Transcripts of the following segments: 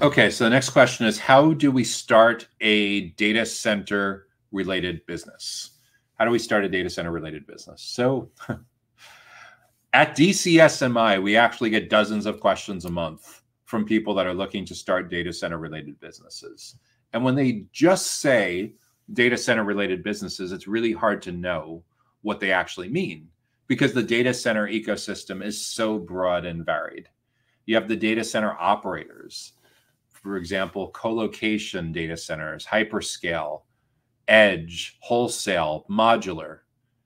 Okay, so the next question is, how do we start a data center related business? How do we start a data center related business? So at DCSMI, we actually get dozens of questions a month from people that are looking to start data center related businesses. And when they just say data center related businesses, it's really hard to know what they actually mean because the data center ecosystem is so broad and varied. You have the data center operators, for example, colocation data centers, hyperscale, edge, wholesale, modular.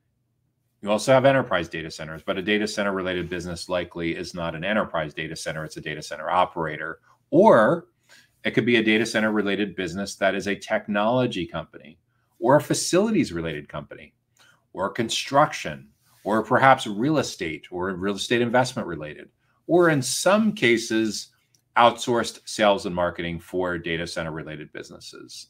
You also have enterprise data centers, but a data center related business likely is not an enterprise data center. It's a data center operator, or it could be a data center related business that is a technology company or a facilities related company or construction or perhaps real estate or real estate investment related, or in some cases, outsourced sales and marketing for data center related businesses.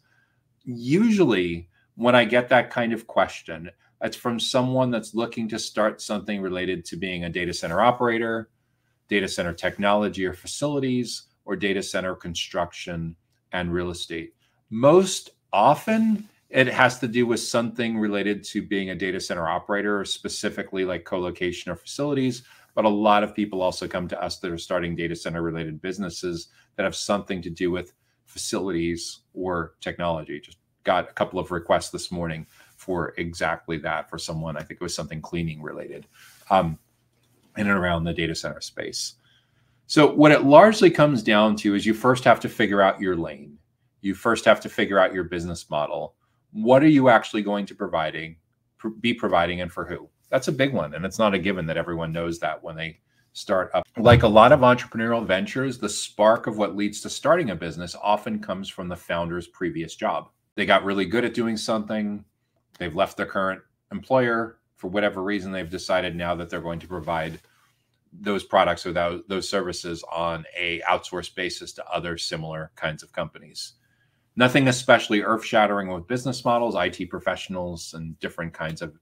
Usually when I get that kind of question, it's from someone that's looking to start something related to being a data center operator, data center technology or facilities, or data center construction and real estate. Most often, it has to do with something related to being a data center operator, or specifically like co-location or facilities. But a lot of people also come to us that are starting data center related businesses that have something to do with facilities or technology. Just got a couple of requests this morning for exactly that for someone. I think it was something cleaning related in and around the data center space. So what it largely comes down to is you first have to figure out your lane. You first have to figure out your business model. What are you actually going to be providing and for who? That's a big one. And it's not a given that everyone knows that when they start up. Like a lot of entrepreneurial ventures, the spark of what leads to starting a business often comes from the founder's previous job. They got really good at doing something. They've left their current employer. For whatever reason, they've decided now that they're going to provide those products or those services on a outsourced basis to other similar kinds of companies. Nothing especially earth-shattering with business models. IT professionals and different kinds of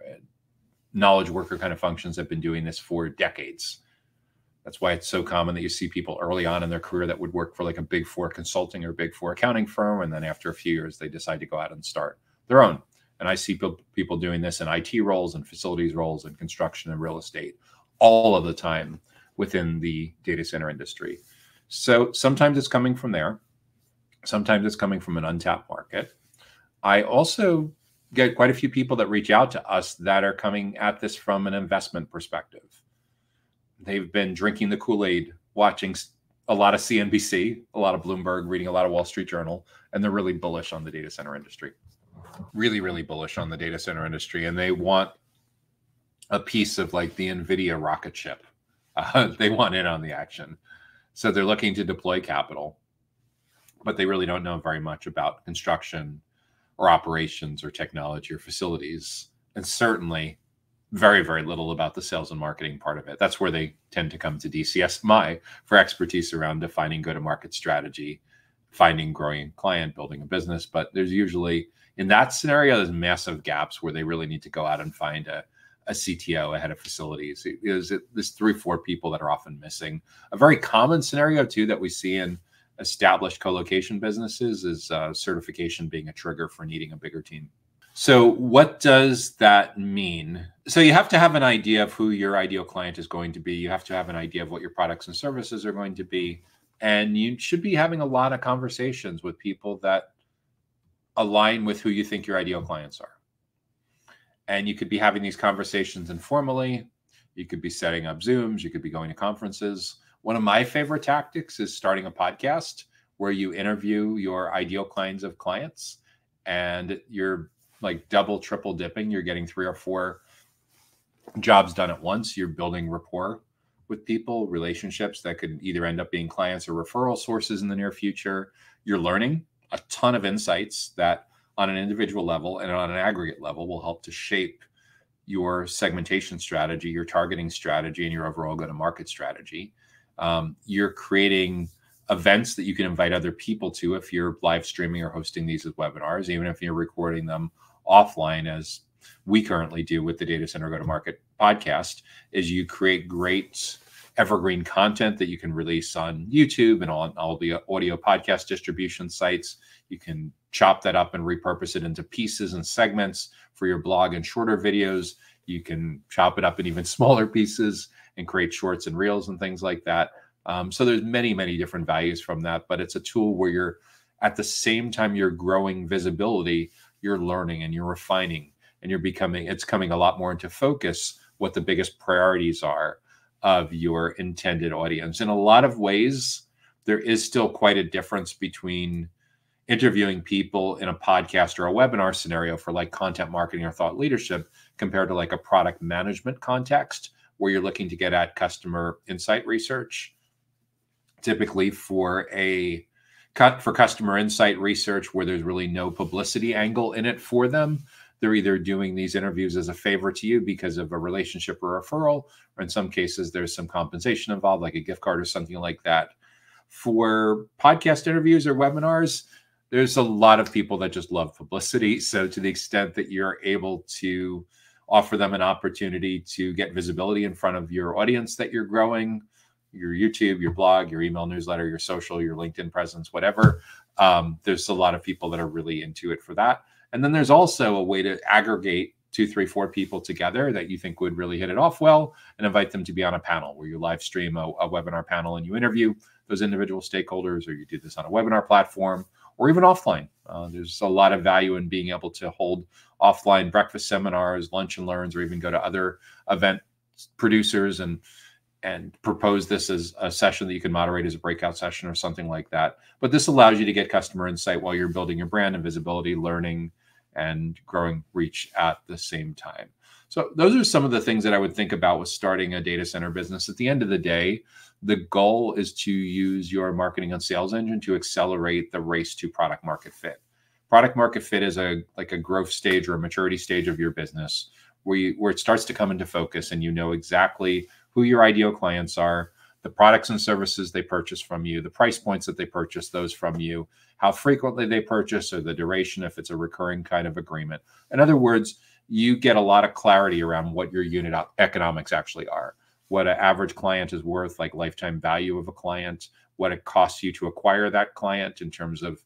knowledge worker kind of functions have been doing this for decades. That's why it's so common that you see people early on in their career that would work for like a Big Four consulting or Big Four accounting firm. And then after a few years, they decide to go out and start their own. And I see people doing this in IT roles and facilities roles and construction and real estate all of the time within the data center industry. So sometimes it's coming from there. Sometimes it's coming from an untapped market. I also get quite a few people that reach out to us that are coming at this from an investment perspective. They've been drinking the Kool-Aid, watching a lot of CNBC, a lot of Bloomberg, reading a lot of Wall Street Journal, and they're really bullish on the data center industry. Really, really bullish on the data center industry. And they want a piece of like the NVIDIA rocket ship. They want in on the action. So they're looking to deploy capital, but they really don't know very much about construction or operations or technology or facilities. And certainly very, very little about the sales and marketing part of it. That's where they tend to come to DCSMI for expertise around defining go-to-market strategy, finding growing client, building a business. But there's usually, in that scenario, there's massive gaps where they really need to go out and find a CTO, a head of facilities. There's 3 or 4 people that are often missing. A very common scenario, too, that we see in established co-location businesses is certification being a trigger for needing a bigger team. So what does that mean? So you have to have an idea of who your ideal client is going to be. You have to have an idea of what your products and services are going to be. And you should be having a lot of conversations with people that align with who you think your ideal clients are. And you could be having these conversations informally. You could be setting up Zooms. You could be going to conferences. One of my favorite tactics is starting a podcast where you interview your ideal kinds of clients, and you're like double, triple dipping. You're getting 3 or 4 jobs done at once. You're building rapport with people, relationships that could either end up being clients or referral sources in the near future. You're learning a ton of insights that on an individual level and on an aggregate level will help to shape your segmentation strategy, your targeting strategy, and your overall go-to-market strategy. You're creating events that you can invite other people to if you're live streaming or hosting these as webinars, even if you're recording them offline, as we currently do with the Data Center Go-to-Market podcast, is you create great evergreen content that you can release on YouTube and on all the audio podcast distribution sites. You can chop that up and repurpose it into pieces and segments for your blog and shorter videos. You can chop it up in even smaller pieces and create shorts and reels and things like that. So there's many, many different values from that, but it's a tool where you're, at the same time you're growing visibility, you're learning and you're refining and you're becoming, it's coming a lot more into focus what the biggest priorities are of your intended audience. In a lot of ways, there is still quite a difference between interviewing people in a podcast or a webinar scenario for like content marketing or thought leadership compared to like a product management context where you're looking to get at customer insight research. Typically for customer insight research where there's really no publicity angle in it for them, they're either doing these interviews as a favor to you because of a relationship or referral, or in some cases, there's some compensation involved, like a gift card or something like that. For podcast interviews or webinars, there's a lot of people that just love publicity. So to the extent that you're able to offer them an opportunity to get visibility in front of your audience that you're growing, your YouTube, your blog, your email newsletter, your social, your LinkedIn presence, whatever, there's a lot of people that are really into it for that. And then there's also a way to aggregate 2, 3, 4 people together that you think would really hit it off well and invite them to be on a panel where you live stream a webinar panel and you interview those individual stakeholders, or you do this on a webinar platform or even offline. There's a lot of value in being able to hold offline breakfast seminars, lunch and learns, or even go to other event producers and propose this as a session that you can moderate as a breakout session or something like that. But this allows you to get customer insight while you're building your brand and visibility, learning, and growing reach at the same time. So those are some of the things that I would think about with starting a data center business. At the end of the day, the goal is to use your marketing and sales engine to accelerate the race to product market fit. Product market fit is like a growth stage or a maturity stage of your business where it starts to come into focus and you know exactly who your ideal clients are, the products and services they purchase from you, the price points that they purchase those from you, how frequently they purchase, or the duration if it's a recurring kind of agreement. In other words, you get a lot of clarity around what your unit economics actually are, what an average client is worth, like lifetime value of a client, what it costs you to acquire that client in terms of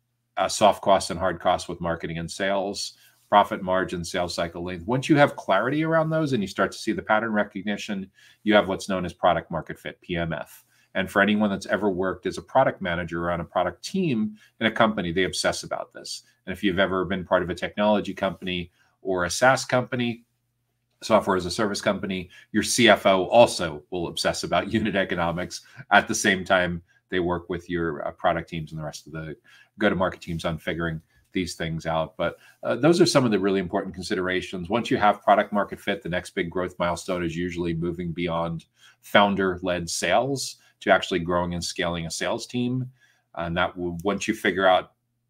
soft costs and hard costs with marketing and sales, profit margin, sales cycle length. Once you have clarity around those and you start to see the pattern recognition, you have what's known as product market fit, PMF. And for anyone that's ever worked as a product manager or on a product team in a company, they obsess about this. And if you've ever been part of a technology company or a SaaS company, software as a service company, your CFO also will obsess about unit economics at the same time they work with your product teams and the rest of the go-to-market teams on figuring these things out. But those are some of the really important considerations. Once you have product market fit, the next big growth milestone is usually moving beyond founder-led sales to actually growing and scaling a sales team. And that will, once you figure out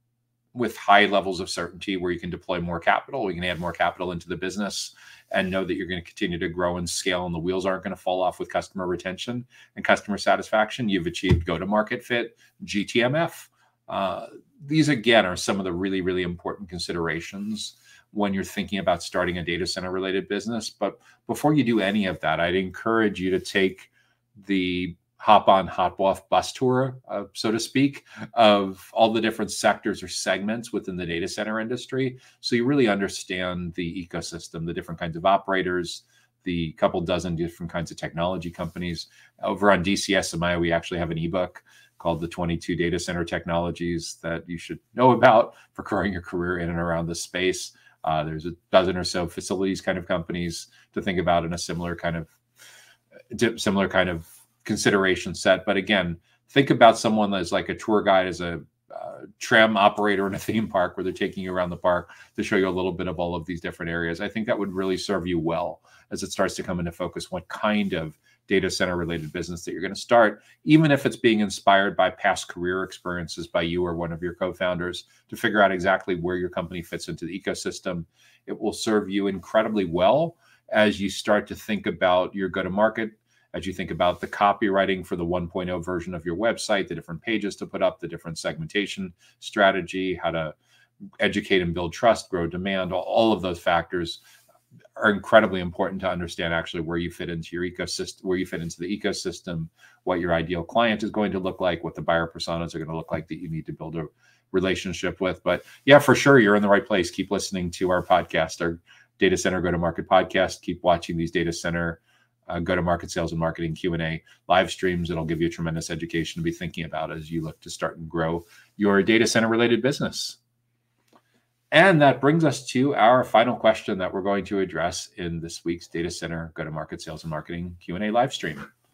with high levels of certainty where you can deploy more capital, you can add more capital into the business and know that you're going to continue to grow and scale and the wheels aren't going to fall off with customer retention and customer satisfaction, you've achieved go-to-market fit, GTMF. These, again, are some of the really, really important considerations when you're thinking about starting a data center related business. But before you do any of that, I'd encourage you to take the hop on, hop off bus tour, so to speak, of all the different sectors or segments within the data center industry. So you really understand the ecosystem, the different kinds of operators, the couple dozen different kinds of technology companies. Over on DCSMI, we actually have an ebook called the 22 Data Center Technologies that you should know about for growing your career in and around this space. There's a dozen or so facilities kind of companies to think about in a similar kind of consideration set. But again, think about someone that's like a tour guide, as a tram operator in a theme park where they're taking you around the park to show you a little bit of all of these different areas. I think that would really serve you well as it starts to come into focus what kind of data center related business that you're going to start, even if it's being inspired by past career experiences by you or one of your co-founders, to figure out exactly where your company fits into the ecosystem. It will serve you incredibly well as you start to think about your go-to-market, as you think about the copywriting for the 1.0 version of your website, the different pages to put up, the different segmentation strategy, how to educate and build trust, grow demand, all of those factors are incredibly important to understand actually where you fit into your ecosystem, where you fit into the ecosystem, what your ideal client is going to look like, what the buyer personas are going to look like that you need to build a relationship with. But yeah, for sure, you're in the right place. Keep listening to our podcast, our Data Center Go-to-Market podcast. Keep watching these data center go-to-market sales and marketing Q&A live streams. It'll give you a tremendous education to be thinking about as you look to start and grow your data center related business. And that brings us to our final question that we're going to address in this week's Data Center Go-to-Market Sales and Marketing Q&A live stream.